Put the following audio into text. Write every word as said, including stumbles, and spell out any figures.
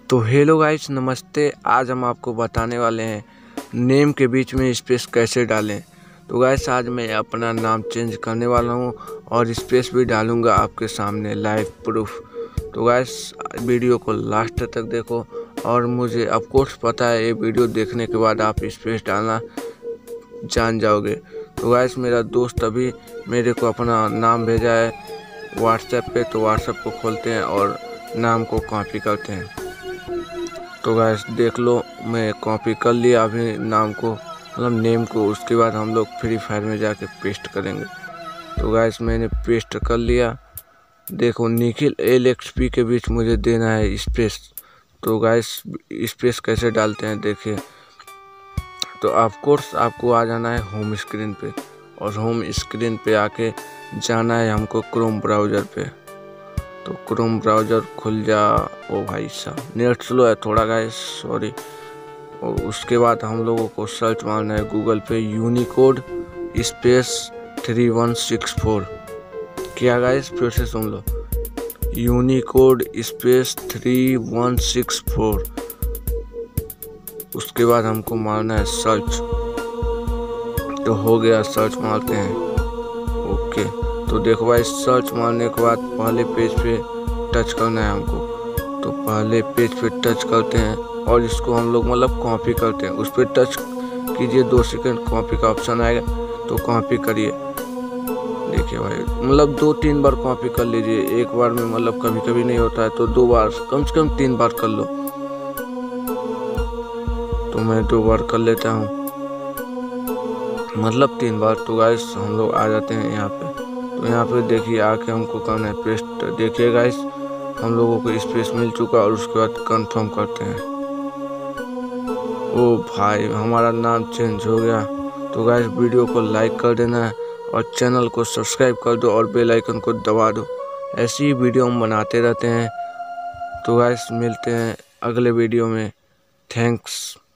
तो hello guys, नमस्ते। आज हम आपको बताने वाले हैं नेम के बीच में स्पेस कैसे डालें। तो गाइस आज मैं अपना नाम चेंज करने वाला हूं और स्पेस भी डालूंगा आपके सामने लाइव प्रूफ। तो गाइस वीडियो को लास्ट तक देखो और मुझे ऑफ कोर्स पता है ये वीडियो देखने के बाद आप स्पेस डालना जान जाओगे। तो गाइस मेरा दोस्त अभी मेरे को अपना नाम भेजा है व्हाट्सएप पे, तो व्हाट्सएप को खोलते हैं और नाम को कॉपी करते हैं। तो गाइस देख लो, मैं कॉपी कर लिया अभी नाम को, मतलब नेम को। उसके बाद हम लोग फ्री फायर में जाके पेस्ट करेंगे। तो गाइस मैंने पेस्ट कर लिया। देखो निखिल एल एक्स पी के बीच मुझे देना है स्पेस। तो गाइस स्पेस कैसे डालते हैं देखिए। तो ऑफ कोर्स आपको आ जाना है होम स्क्रीन पे और होम स्क्रीन पे आके जाना है हमको क्रोम ब्राउज़र पे। तो क्रोम ब्राउज़र खुल जा। ओ भाई साहब नेट स्लो है थोड़ा गाइस, सॉरी। और उसके बाद हम लोगों को सर्च मारना है गूगल पे Unicode space three one six four. क्या गाइस फिर से सुन लो, Unicode space three one six four. उसके बाद हमको मारना है सर्च। तो हो गया, सर्च मारते हैं। ओके, तो देखो भाई सर्च मारने के बाद पहले पेज पे टच करना है हमको। तो पहले पेज पे टच करते हैं और इसको हम लोग मतलब कॉपी करते हैं। उस पर टच कीजिए, दो सेकंड कॉपी का ऑप्शन आएगा तो कॉपी करिए। देखिए भाई मतलब दो तीन बार कॉपी कर लीजिए, एक बार में मतलब कभी कभी नहीं होता है तो दो बार, कम से कम तीन बार कर लो। तो मैं दो बार कर लेता हूँ, मतलब तीन बार। तो गाइस हम लोग आ जाते हैं यहाँ पे। तो यहाँ पे देखिए आके हमको करना है पेस्ट। देखिए गाइस हम लोगों को स्पेस मिल चुका और उसके बाद कंफर्म करते हैं। ओ भाई हमारा नाम चेंज हो गया। तो गाइस वीडियो को लाइक कर देना है और चैनल को सब्सक्राइब कर दो और बेल आइकन को दबा दो। ऐसी ही वीडियो हम बनाते रहते हैं। तो गाइस मिलते हैं अगले वीडियो में। थैंक्स।